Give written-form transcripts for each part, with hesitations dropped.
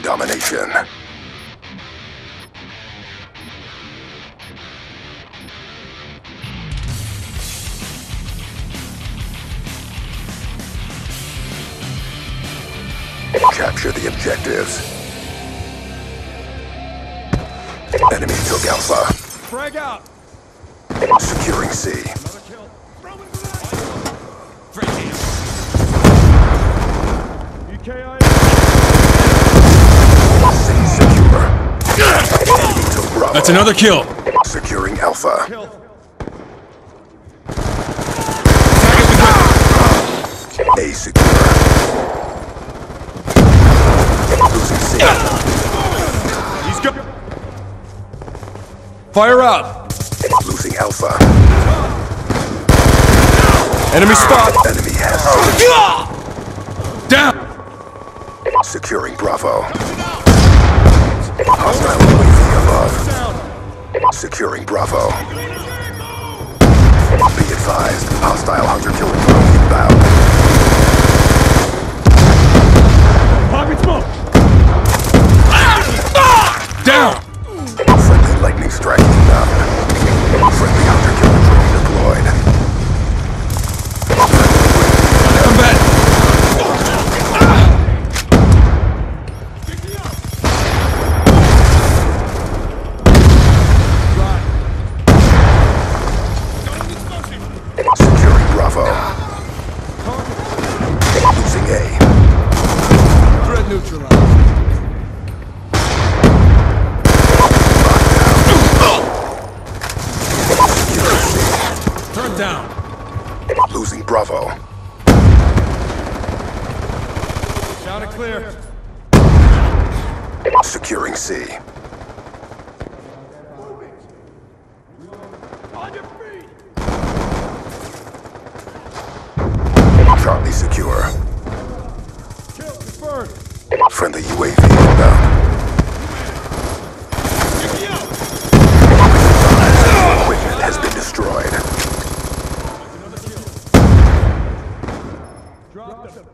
domination. Capture the objectives. Enemy took Alpha. Frag out. Securing C. Another kill. EKIA. C secure. Enemy took Bravo. That's another kill. Securing Alpha. Kill. A secure. Losing C. He's go. Fire out. Losing Alpha. Enemy spot. Enemy has Down! securing Bravo. Hostile UAV above. Securing Bravo. Be advised, hostile hunter-killer drone inbound. Pocket smoke. Down! Friendly lightning strike inbound. Friendly hunter-killer drone deployed. Combat! Securing Bravo. Losing A. Threat neutralized. Securing C. Turn down! Losing Bravo. Sound it clear. Securing C. On your feet. Charlie secure. Kill confirmed. Friendly UAV inbound. Equipment has been destroyed. Drop them.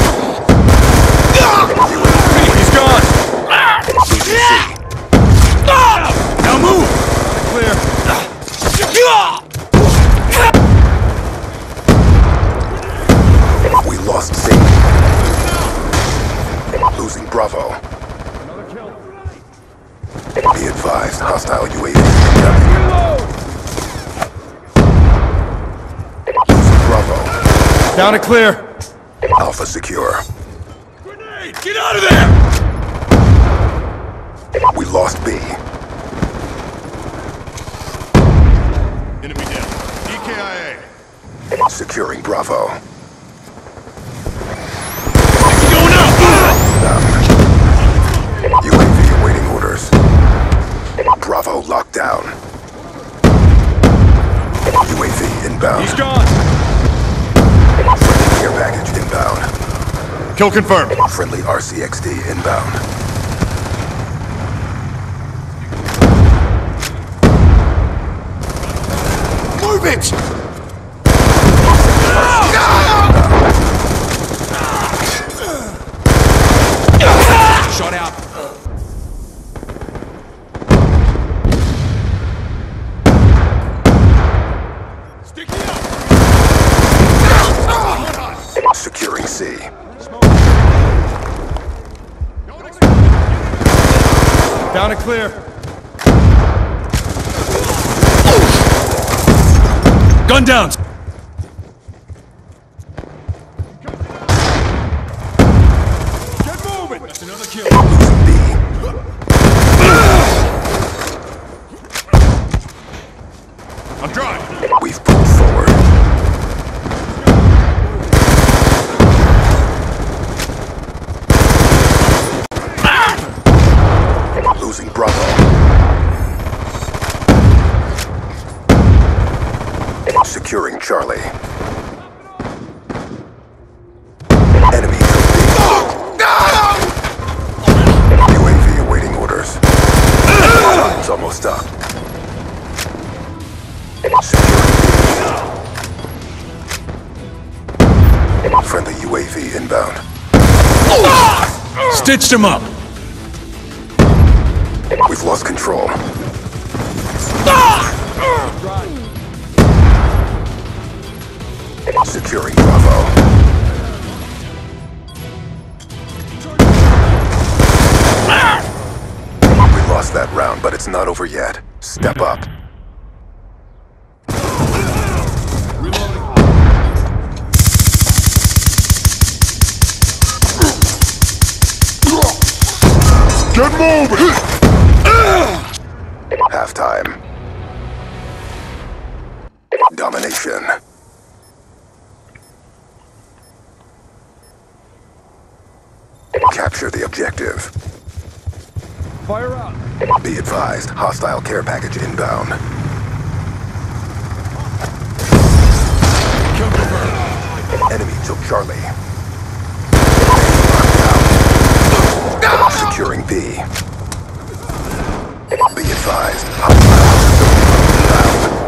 He's gone! Losing C. Now move! Clear. We lost C. Losing Bravo. Another kill. Be advised, hostile UAV incoming. Reload. Losing Bravo. Down and clear. Alpha secure. Grenade! Get out of there! We lost B. Enemy down. EKIA. Securing Bravo. Going up! UAV awaiting orders. Bravo locked down. UAV inbound. He's gone. Friendly care package inbound. Kill confirmed. Friendly RCXD inbound. Move it! Shot out. Securing C. Down and clear. Gun down! Get moving. That's another kill. Losing B. I'm dry. We've pulled forward. Losing Bravo. Securing Charlie. Enemy UAV awaiting orders. Time's almost up. Securing B. Friendly UAV inbound. Stitched him up! We've lost control. Securing Bravo. We lost that round, but it's not over yet. Step up. Get moving! Halftime. Domination. Capture the objective. Fire out. Be advised, hostile care package inbound. Kill confirmed. Enemy took Charlie. Securing B. Be advised, hostile inbound.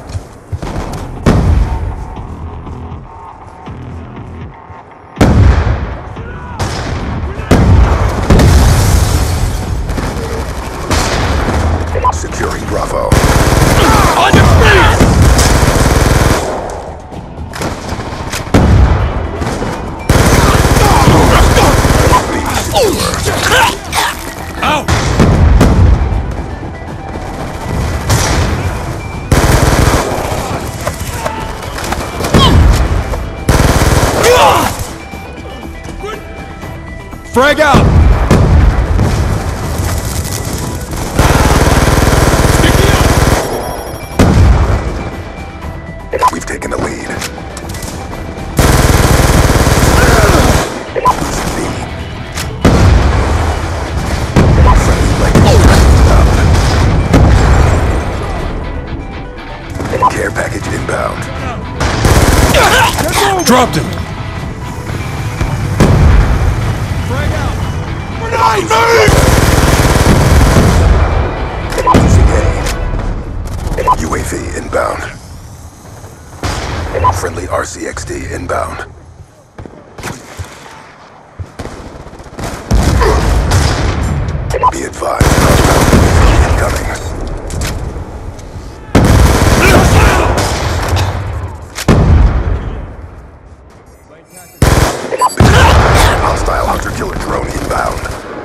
Securing Bravo. On your feet! Out! Frag out. We've taken the lead. Losing B. Friendly link. Care package inbound. Dropped him! Frag out. Losing A. UAV inbound. Friendly RCXD inbound. Be advised, incoming. Hostile hunter-killer drone inbound.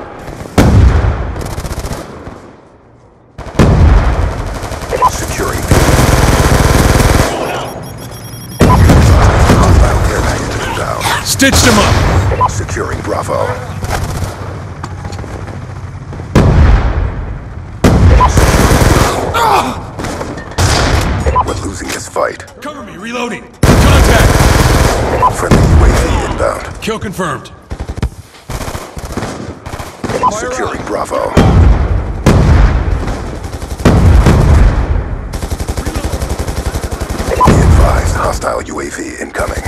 Securing B. Hostile care package inbound. Stitched him up! Securing Bravo. We're losing this fight. Cover me, reloading! Contact! Friendly UAV inbound. Kill confirmed. Securing Bravo. Be advised, hostile UAV incoming.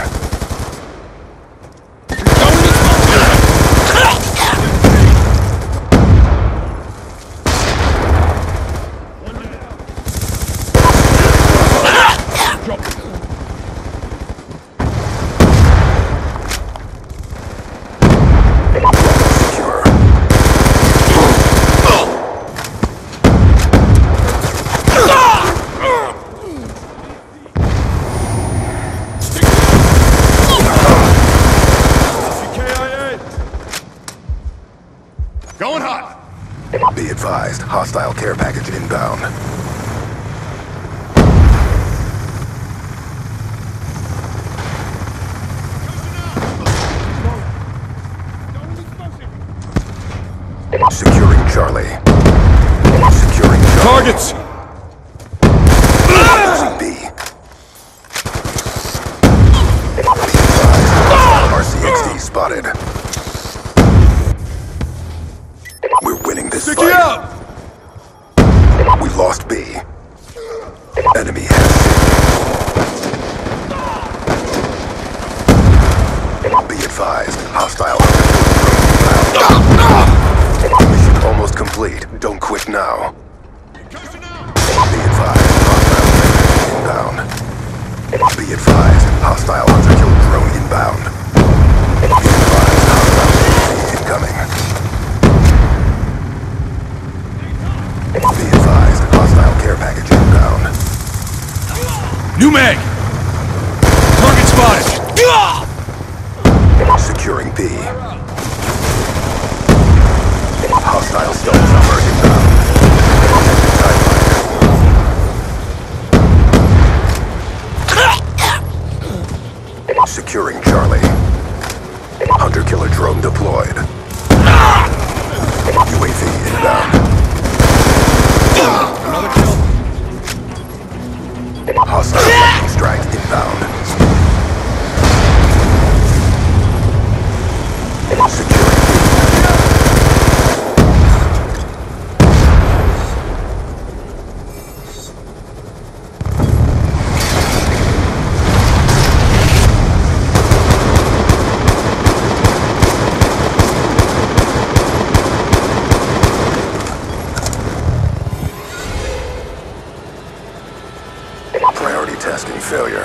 Secure. Going hot! Be advised, hostile care package inbound. Securing Charlie. Securing Charlie. Targets. Losing B. Be advised, RCXD spotted. We're winning this Sticky fight. out. We lost B. Enemy has C. Be advised, hostile. Mission almost complete. Don't quit now. Closing out! New mag! Target spotted! Securing B. Hostile stealth chopper inbound. Sideline. Securing Charlie. Hunter-killer drone deployed. UAV inbound. Another kill. Hostile lightning strike inbound. Securing priority testing failure.